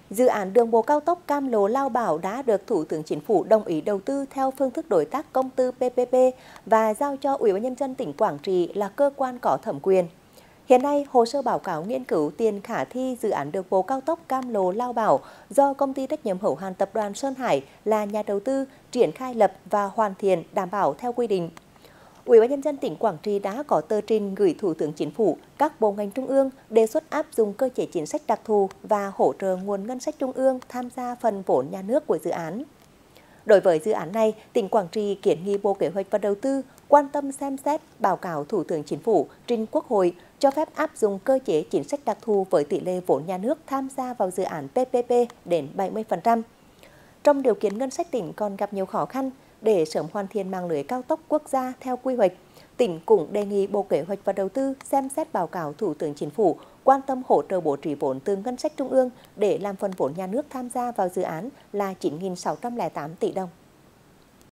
Dự án đường bộ cao tốc Cam Lộ - Lao Bảo đã được Thủ tướng Chính phủ đồng ý đầu tư theo phương thức đối tác công tư PPP và giao cho Ủy ban Nhân dân tỉnh Quảng Trị là cơ quan có thẩm quyền. Hiện nay, hồ sơ báo cáo nghiên cứu tiền khả thi dự án đường bộ cao tốc Cam Lộ - Lao Bảo do Công ty trách nhiệm hữu hạn Tập đoàn Sơn Hải là nhà đầu tư triển khai lập và hoàn thiện đảm bảo theo quy định. Ủy ban Nhân dân tỉnh Quảng Trị đã có tờ trình gửi Thủ tướng Chính phủ, các bộ ngành trung ương đề xuất áp dụng cơ chế chính sách đặc thù và hỗ trợ nguồn ngân sách trung ương tham gia phần vốn nhà nước của dự án. Đối với dự án này, tỉnh Quảng Trị kiến nghị Bộ Kế hoạch và Đầu tư quan tâm xem xét báo cáo Thủ tướng Chính phủ trình Quốc hội cho phép áp dụng cơ chế chính sách đặc thù với tỷ lệ vốn nhà nước tham gia vào dự án PPP đến 70%. Trong điều kiện ngân sách tỉnh còn gặp nhiều khó khăn, để sớm hoàn thiện mạng lưới cao tốc quốc gia theo quy hoạch, tỉnh cũng đề nghị Bộ Kế hoạch và Đầu tư xem xét báo cáo Thủ tướng Chính phủ quan tâm hỗ trợ bố trí vốn từ ngân sách trung ương để làm phần vốn nhà nước tham gia vào dự án là 9.608 tỷ đồng.